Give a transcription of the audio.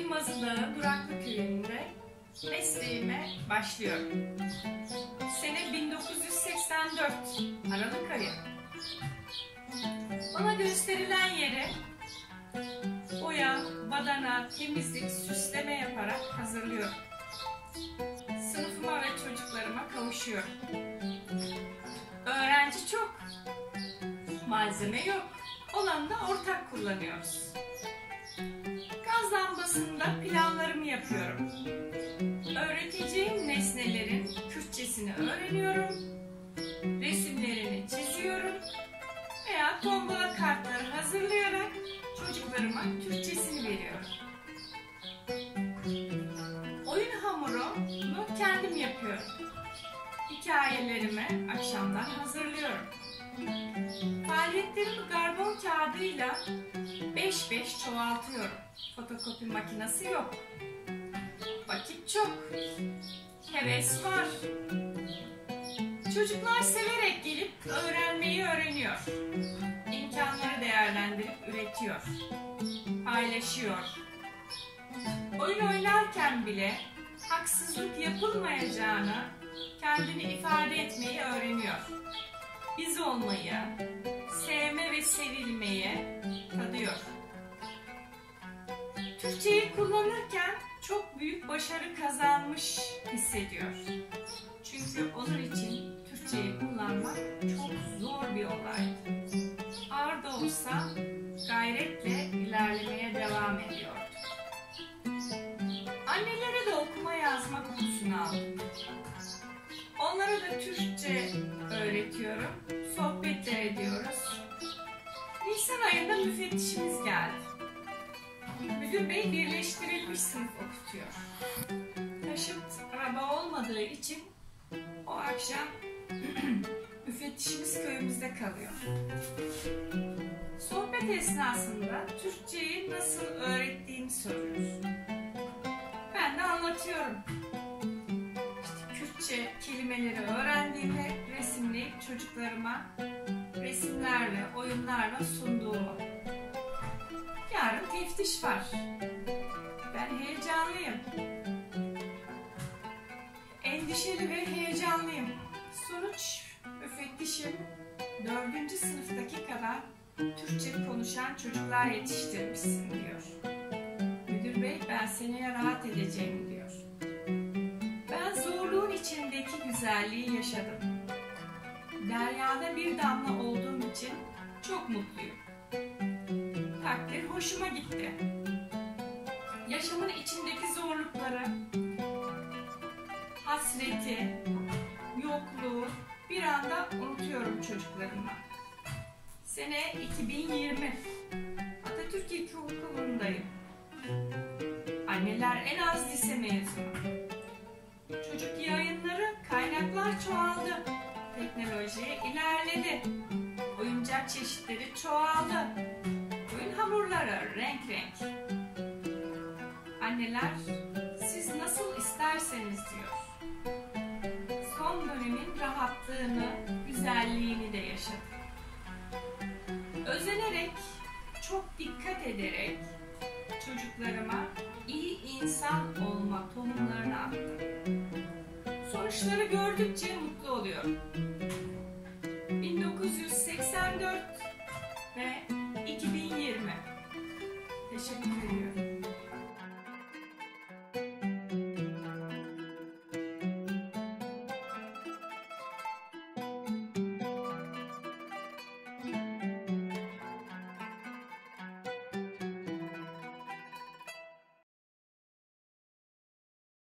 Elmazılı Duraklı Köyü'nde mesleğime başlıyorum. Sene 1984 Aralık ayı. Bana gösterilen yere boya, badana, temizlik, süsleme yaparak hazırlıyorum. Sınıfıma ve çocuklarıma kavuşuyorum. Öğrenci çok, malzeme yok. Olanı da ortak kullanıyoruz. Gaz lambasında planlarımı yapıyorum. Öğreteceğim nesnelerin Kürtçesini öğreniyorum. Resimlerini çiziyorum. Veya tombola kartları hazırlayarak çocuklarıma Türkçesini veriyorum. Oyun hamurunu kendim yapıyorum. Hikayelerimi akşamdan hazırlıyorum. Faaliyetlerimi karbon kağıdıyla 5-5 çoğaltıyorum. Fotokopi makinesi yok. Vakit çok. Heves var. Çocuklar severek gelip öğrenmeyi öğreniyor. İmkanları değerlendirip üretiyor. Paylaşıyor. Oyun oynarken bile haksızlık yapılmayacağını kendini ifade etmeyi öğreniyor. Biz olmayı, sevme ve sevilmeyi tadıyor. Türkçeyi kullanırken çok büyük başarı kazanmış hissediyor. Çünkü onun için Türkçeyi kullanmak çok zor bir olay. Ağır da olsa gayretle ilerlemeye devam ediyordu. Annelere de okuma yazma kursunu aldım. Onlara da Türkçe öğretiyorum, sohbetler ediyoruz. Nisan ayında müfettişimiz geldi. Müdür bey birleştirilmiş sınıf okutuyor. Taşıt araba olmadığı için o akşam müfettişimiz köyümüzde kalıyor. Sohbet esnasında Türkçeyi nasıl öğrettiğini soruyoruz. Ben de anlatıyorum. Kürtçe kelimeleri öğrendiğimde resimleyip çocuklarıma resimlerle, oyunlarla sunduğumu. Yarın teftiş var. Ben heyecanlıyım. Endişeli ve heyecanlıyım. Sonuç müfettişim 4. sınıftaki kadar Türkçe konuşan çocuklar yetiştirmişsin diyor. Müdür bey ben seneye rahat edeceğim diyor. Ben zorluğun içindeki güzelliği yaşadım. Deryada bir damla olduğum için çok mutluyum. Takdir hoşuma gitti. Yaşamın içindeki zorlukları, hasreti, yokluğu bir anda unutuyorum çocuklarımla. Sene 2020. Atatürk İlkokulu'ndayım. Anneler en az lise mezunu. Çocuk yayınları, kaynaklar çoğaldı. Teknoloji ilerledi. Oyuncak çeşitleri çoğaldı. Oyun hamurları renk renk. Anneler siz nasıl isterseniz diyor. Son dönemin rahatlığını, güzelliğini de yaşadım. Özenerek, çok dikkat ederek çocuklarıma iyi insan olma tohumlarını attım. Sonuçları gördükçe mutlu oluyorum.